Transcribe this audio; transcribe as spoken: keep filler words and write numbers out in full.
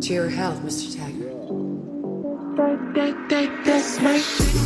To your health, Mister Taggart. That, that, that, that's my shit.